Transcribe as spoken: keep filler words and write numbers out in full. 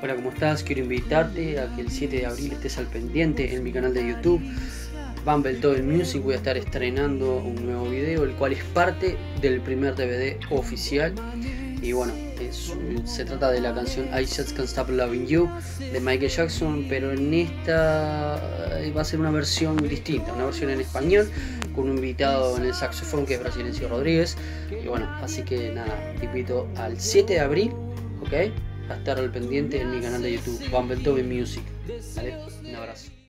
Hola, ¿cómo estás? Quiero invitarte a que el siete de abril estés al pendiente en mi canal de YouTube, Bumbletobin Music. Voy a estar estrenando un nuevo video, el cual es parte del primer D V D oficial. Y bueno, es, se trata de la canción I Just Can't Stop Loving You de Michael Jackson, pero en esta va a ser una versión distinta, una versión en español, con un invitado en el saxofón que es Brasilencio Rodríguez. Y bueno, así que nada, te invito al siete de abril, ¿ok? A estar al pendiente en mi canal de YouTube, Bumbletobin Music. ¿Vale? Un abrazo.